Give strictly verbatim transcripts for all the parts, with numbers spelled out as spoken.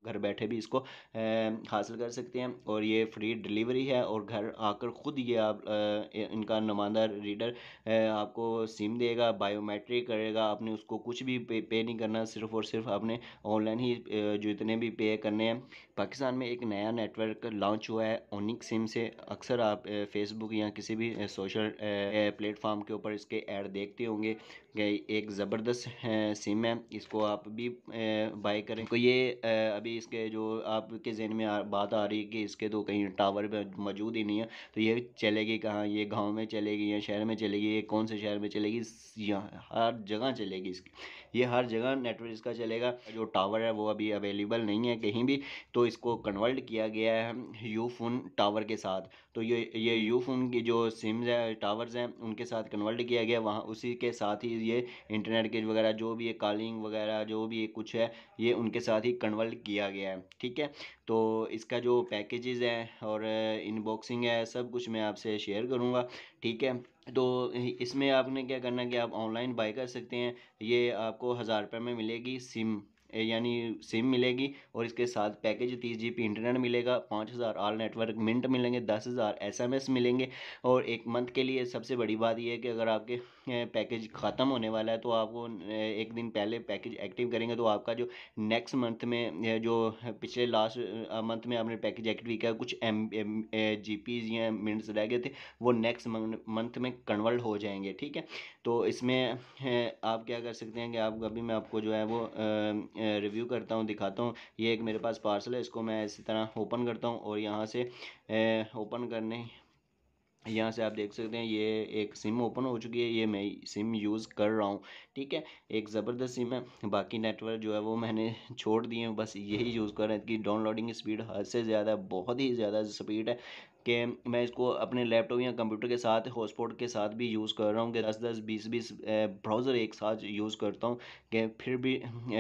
घर बैठे भी इसको अ, हासिल कर सकते हैं और ये फ्री डिलीवरी है और घर आकर ख़ुद ये आप अ, इनका नुमाइंदा रीडर आपको सिम देगा, बायोमेट्रिक करेगा, आपने उसको कुछ भी पे पे नहीं करना, सिर्फ़ और सिर्फ आपने ऑनलाइन ही अ, जो इतने भी पे करने हैं। पाकिस्तान में एक नया नेटवर्क लॉन्च हुआ है ओनिक सिम से। अक्सर आप फेसबुक या किसी भी सोशल प्लेटफॉर्म के ऊपर इसके ऐड देखते होंगे कि एक ज़बरदस्त सिम है, इसको आप भी बाय करें। तो ये अ, अभी इसके जो आपके ज़हन में आ, बात आ रही है कि इसके तो कहीं टावर पे मौजूद ही नहीं है, तो ये चलेगी कहाँ? ये गांव में चलेगी या शहर में चलेगी? ये कौन से शहर में चलेगी? यहाँ हर जगह चलेगी इसकी, ये हर जगह नेटवर्क इसका चलेगा। जो टावर है वो अभी अवेलेबल नहीं है कहीं भी, तो इसको कन्वर्ट किया गया है यूफोन टावर के साथ। तो ये ये यूफोन की जो सिम्स है, टावर्स हैं, उनके साथ कन्वर्ट किया गया, वहाँ उसी के साथ ही ये इंटरनेट के वगैरह जो भी है, कॉलिंग वगैरह जो भी कुछ है, ये उनके साथ ही कन्वर्ट किया गया है। ठीक है, तो इसका जो पैकेजेस है और इनबॉक्सिंग है, सब कुछ मैं आपसे शेयर करूँगा। ठीक है, तो इसमें आपने क्या करना है कि आप ऑनलाइन बाय कर सकते हैं। ये आपको हज़ार रुपये में मिलेगी सिम, यानी सिम मिलेगी और इसके साथ पैकेज तीस जी बी इंटरनेट मिलेगा, पाँच हज़ार आल नेटवर्क मिनट मिलेंगे, दस हज़ार एस एम एस मिलेंगे और एक मंथ के लिए सबसे बड़ी बात यह है कि अगर आपके पैकेज ख़त्म होने वाला है तो आपको एक दिन पहले पैकेज एक्टिव करेंगे तो आपका जो नेक्स्ट मंथ में जो पिछले लास्ट मंथ में आपने पैकेज एक्टिव किया, कुछ एम जी पीज या मिनट्स रह गए थे, वो नेक्स्ट मंथ में कन्वर्ट हो जाएंगे। ठीक है, तो इसमें आप क्या कर सकते हैं कि आप अभी मैं आपको जो है वो रिव्यू करता हूँ, दिखाता हूँ। ये एक मेरे पास पार्सल है, इसको मैं इसी तरह ओपन करता हूँ और यहाँ से ओपन करने यहाँ से आप देख सकते हैं ये एक सिम ओपन हो चुकी है, ये मैं सिम यूज़ कर रहा हूँ। ठीक है, एक ज़बरदस्त सिम है, बाकी नेटवर्क जो है वो मैंने छोड़ दिए हैं, बस यही यूज़ कर रहे हैं कि डाउनलोडिंग स्पीड हद से ज़्यादा, बहुत ही ज़्यादा स्पीड है कि मैं इसको अपने लैपटॉप या कंप्यूटर के साथ हॉटस्पॉट के साथ भी यूज़ कर रहा हूँ कि दस दस बीस बीस ब्राउज़र एक साथ यूज़ करता हूँ कि फिर भी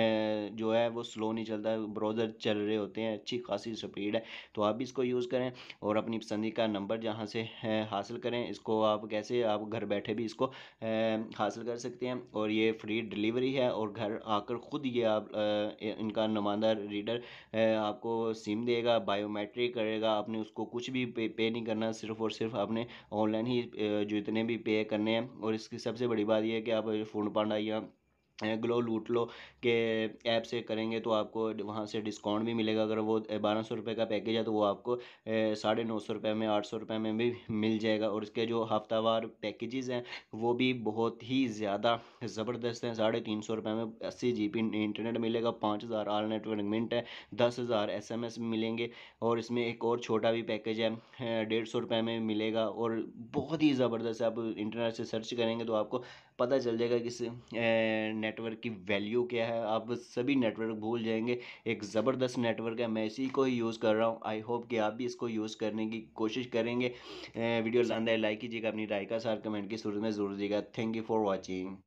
जो है वो स्लो नहीं चलता, ब्राउज़र चल रहे होते हैं, अच्छी खासी स्पीड है। तो आप भी इसको यूज़ करें और अपनी पसंदीदा का नंबर जहाँ से हासिल करें। इसको आप कैसे, आप घर बैठे भी इसको हासिल कर सकते हैं और ये फ्री डिलीवरी है और घर आकर ख़ुद ये आप इनका नुमाइंदा रीडर आपको सिम देगा, बायोमेट्रिक करेगा, आपने उसको कुछ भी पे, पे नहीं करना, सिर्फ और सिर्फ आपने ऑनलाइन ही जो इतने भी पे करने हैं। और इसकी सबसे बड़ी बात यह है कि आप फूड पांडा या ग्लो लूट लो के ऐप से करेंगे तो आपको वहाँ से डिस्काउंट भी मिलेगा। अगर वो बारह सौ रुपये का पैकेज है तो वो आपको साढ़े नौ सौ रुपये में, आठ सौ रुपये में भी मिल जाएगा। और इसके जो हफ्तावार पैकेजेस हैं वो भी बहुत ही ज़्यादा ज़बरदस्त हैं। साढ़े तीन सौ रुपये में अस्सी जी बी इंटरनेट मिलेगा, पाँच हज़ार आल नेटवर्क मिनट है, दस हज़ार एस एम एस मिलेंगे। और इसमें एक और छोटा भी पैकेज है, डेढ़ सौ रुपये में मिलेगा और बहुत ही ज़बरदस्त है। आप इंटरनेट से सर्च करेंगे तो आपको पता चल जाएगा कि इस नेटवर्क की वैल्यू क्या है, आप सभी नेटवर्क भूल जाएंगे। एक ज़बरदस्त नेटवर्क है, मैं इसी को ही यूज़ कर रहा हूँ। आई होप कि आप भी इसको यूज़ करने की कोशिश करेंगे। वीडियो पसंद आए लाइक कीजिएगा, अपनी राय का सार कमेंट की सूरत में ज़रूर दीजिएगा। Thank you for watching.